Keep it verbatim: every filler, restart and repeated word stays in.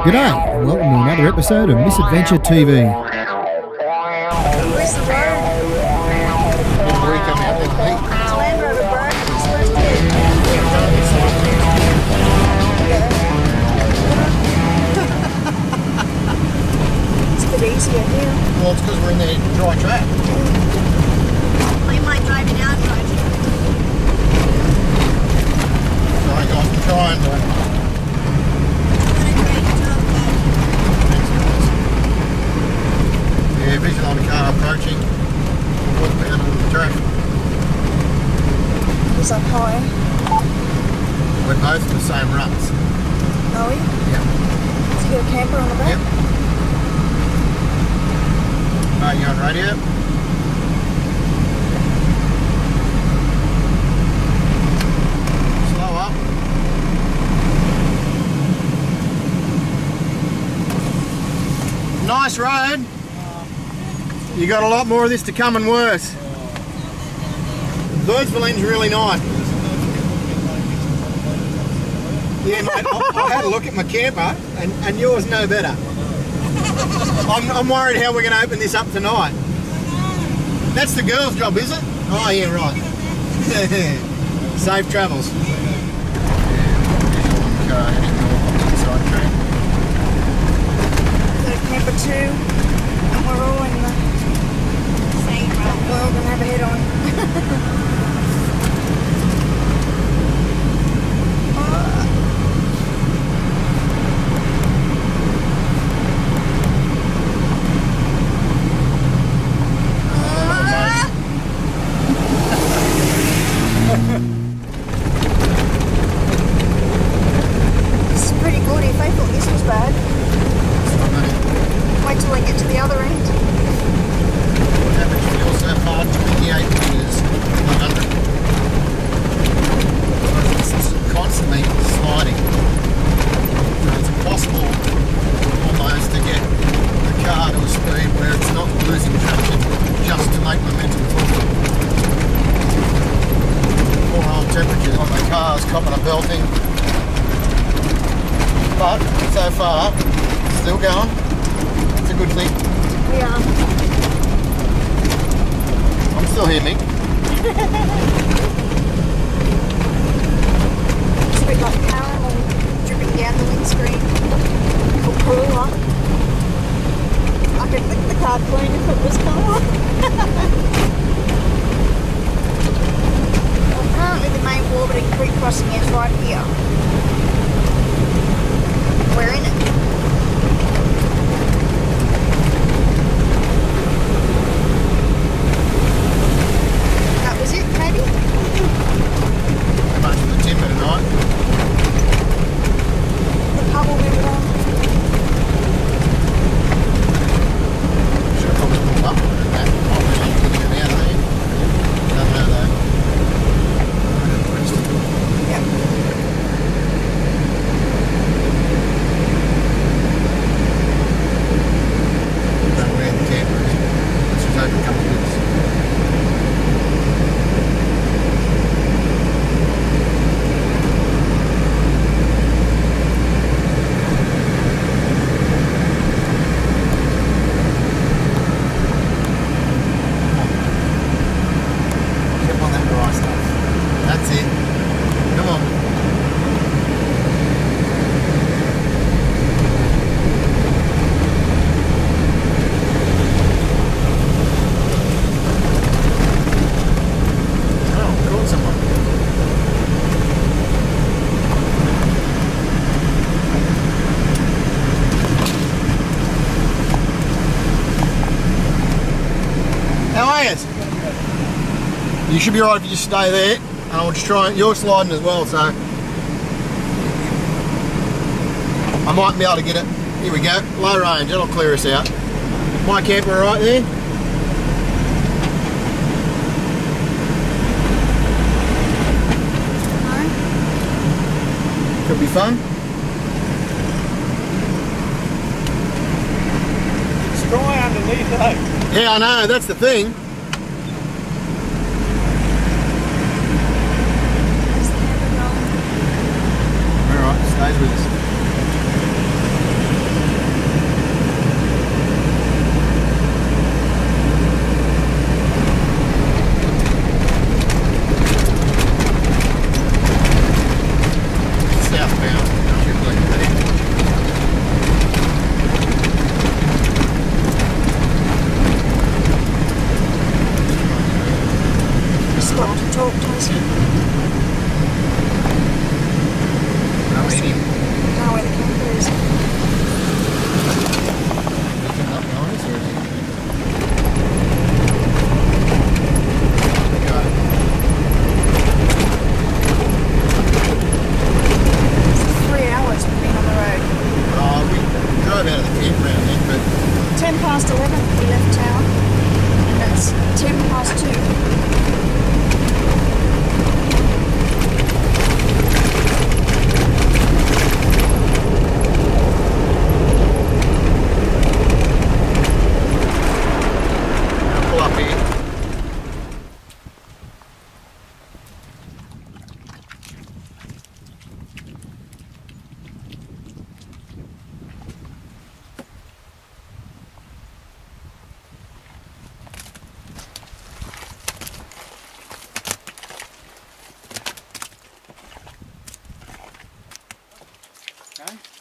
G'day, and welcome to another episode of Misadventure T V. Where's the road? Before you come out there, mate. It's Land Rover, bro. It's supposed to be. It's a bit easier here. Well, it's because we're in the dry track. We might drive in our dry track. Sorry guys, I'm trying, but... Yeah, vision on the car approaching. Westbound on the track. It's up high. We're both in the same ruts. Are we? Yep. Is there a camper on the back? Yep. Are you on radio? Slow up. Nice road. You got a lot more of this to come and worse. Birdsville Inn's really nice. Yeah, mate, I, I had a look at my camper and, and yours no better. I'm, I'm worried how we're going to open this up tonight. That's the girl's job, is it? Oh, yeah, right. Safe travels. Got a camper too. And we're all in the same route. We're all going to have a head on. This is pretty good if I thought this was bad. Wait till I get to the other end. Average fuel so far, twenty-eight litres per one hundred. It's constantly sliding. So it's impossible almost to get the car to a speed where it's not losing traction just to make momentum forward. Poor old temperatures on the car's copping a belting. But so far, still going. It's a good thing. Yeah. I'm still here, Mick. It's a bit like caramel dripping down the windscreen. Or cooler. I could lick the car clean if it was cooler. Well, apparently the main Warburton Creek crossing is right here. We're in it. That was it, maybe? How much for the timber tonight? The pub will be on. Should have probably pulled up with that. Oh, we're not putting it out there. Doesn't know though. Good question. Yep. Don't know where the camper is. Let's just open a couple of bits. Keep on that dry stuff. That's it. Come on. Oh, caught someone. How are you? You should be alright if you just stay there. And I'll just try. You're sliding as well, so I might be able to get it. Here we go. Low range. That'll clear us out. My camper right there. Could be fun. It's dry underneath though. Yeah, I know. That's the thing. stays with us. go.